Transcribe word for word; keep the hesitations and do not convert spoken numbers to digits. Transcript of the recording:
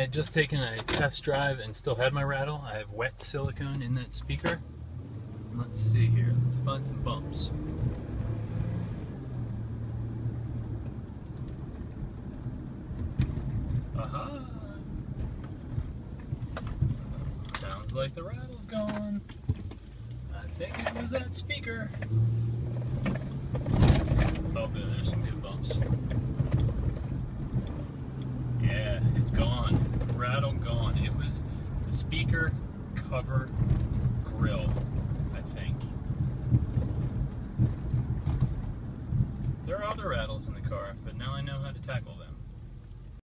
had just taken a test drive and still had my rattle. I have wet silicone in that speaker. Let's see here. Let's find some bumps. Aha! Sounds like the rattle's gone. I think it was that speaker. Oh, good, there's some good bumps. Yeah, it's gone. Rattle gone. It was the speaker cover grill, I think. There are other rattles in the car, but now I know how to tackle them.